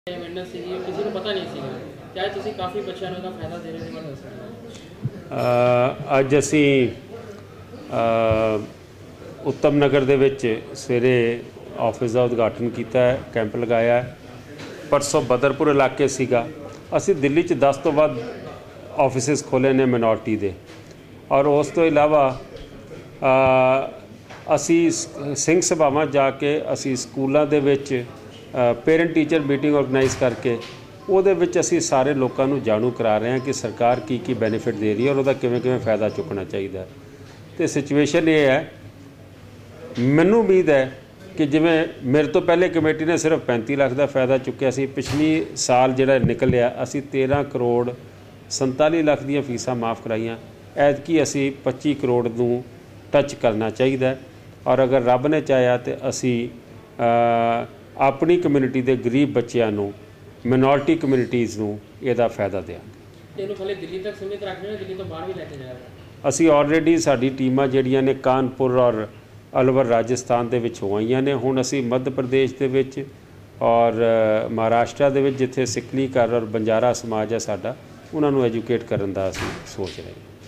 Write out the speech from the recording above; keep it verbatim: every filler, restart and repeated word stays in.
Awareness ਸੀਗੀ ਕਿਸੇ ਨੂੰ ਪਤਾ ਨਹੀਂ ਸੀਗਾ ਕਿ ਅੱਜ ਤੁਸੀਂ ਕਾਫੀ ਬੱਚਿਆਂ ਨੂੰ ਇਹਦਾ ਫਾਇਦਾ ਦੇ ਰਹੇ ਹੋ ਦੱਸ ਅ, ਅੱਜ ਅਸੀਂ ਅ, ਉੱਤਮ ਨਗਰ ਦੇ ਵਿੱਚ ਸਵੇਰੇ ਆਫਿਸ ਦਾ ਉਦਘਾਟਨ ਕੀਤਾ ਹੈ, ਕੈਂਪ ਲਗਾਇਆ ਹੈ। ਪਰਸੋਂ ਬਦਰਪੁਰ ਇਲਾਕੇ ਸੀਗਾ। ਅਸੀਂ ਦਿੱਲੀ 'ਚ ਦਸ ਤੋਂ ਵੱਧ ਆਫਿਸਿਸ ਖੋਲ੍ਹੇ ਨੇ ਮਿਨੋਰਟੀ ਦੇ, ਔਰ ਉਸ ਤੋਂ ਇਲਾਵਾ ਅਸੀਂ ਸਿੰਘ ਸਭਾਵਾਂ ਜਾ ਕੇ ਅਸੀਂ ਸਕੂਲਾਂ ਦੇ ਵਿੱਚ ਪੇਰੈਂਟ ਟੀਚਰ ਮੀਟਿੰਗ ਆਰਗੇਨਾਈਜ਼ ਕਰਕੇ ਉਹਦੇ ਵਿੱਚ ਅਸੀਂ ਸਾਰੇ ਲੋਕਾਂ ਨੂੰ ਜਾਣੂ ਕਰਾ ਰਹੇ ਹਾਂ ਕਿ ਸਰਕਾਰ ਕੀ ਕੀ ਬੈਨੀਫਿਟ ਦੇ ਰਹੀ ਹੈ ਔਰ ਉਹਦਾ ਕਿਵੇਂ ਕਿਵੇਂ ਫਾਇਦਾ ਚੁੱਕਣਾ ਚਾਹੀਦਾ। ਅਤੇ ਸਿਚੁਏਸ਼ਨ ਇਹ ਹੈ, ਮੈਨੂੰ ਉਮੀਦ ਹੈ ਕਿ ਜਿਵੇਂ ਮੇਰੇ ਤੋਂ ਪਹਿਲੇ ਕਮੇਟੀ ਨੇ ਸਿਰਫ ਪੈਂਤੀ ਲੱਖ ਦਾ ਫਾਇਦਾ ਚੁੱਕਿਆ ਸੀ, ਪਿਛਲੀ ਸਾਲ ਜਿਹੜਾ ਨਿਕਲਿਆ ਅਸੀਂ ਤੇਰ੍ਹਾਂ ਕਰੋੜ ਸੰਤਾਲੀ ਲੱਖ ਦੀਆਂ ਫੀਸਾਂ ਮਾफ़ ਕਰਾਈਆਂ। ਐਤਕੀ ਅਸੀਂ ਪੱਚੀ ਕਰੋੜ ਨੂੰ ਟੱਚ ਕਰਨਾ ਚਾਹੀਦਾ, ਔਰ ਅਗਰ ਰੱਬ ਨੇ ਚਾਹਿਆ ਤਾਂ ਅਸੀਂ ਆਪਣੀ ਕਮਿਊਨਿਟੀ ਦੇ ਗਰੀਬ ਬੱਚਿਆਂ ਨੂੰ, ਮਿਨੋਰਟੀ ਕਮਿਊਨਿਟੀਜ਼ ਨੂੰ ਇਹਦਾ ਫਾਇਦਾ ਦਿਆਂਗੇ। ਇਹਨੂੰ ਖਾਲੀ ਦਿੱਲੀ ਤੱਕ ਸੀਮਿਤ ਰੱਖਣਾ, ਦਿੱਲੀ ਤੋਂ ਬਾਹਰ ਵੀ ਲੈ ਕੇ ਜਾਣਾ। ਅਸੀਂ ਆਲਰੇਡੀ ਸਾਡੀ ਟੀਮਾਂ ਜਿਹੜੀਆਂ ਨੇ ਕਾਨਪੁਰ ਔਰ ਅਲਵਰ ਰਾਜਸਥਾਨ ਦੇ ਵਿੱਚ ਹੋ ਆਈਆਂ ਨੇ। ਹੁਣ ਅਸੀਂ ਮੱਧ ਪ੍ਰਦੇਸ਼ ਦੇ ਵਿੱਚ ਔਰ ਮਹਾਰਾਸ਼ਟਰ ਦੇ ਵਿੱਚ ਜਿੱਥੇ ਸਿੱਕਲੀ ਕਰ ਔਰ ਬੰਜਾਰਾ ਸਮਾਜ ਹੈ ਸਾਡਾ, ਉਹਨਾਂ ਨੂੰ ਐਜੂਕੇਟ ਕਰਨ ਦਾ ਅਸੀਂ ਸੋਚ ਰਹੇ ਹਾਂ।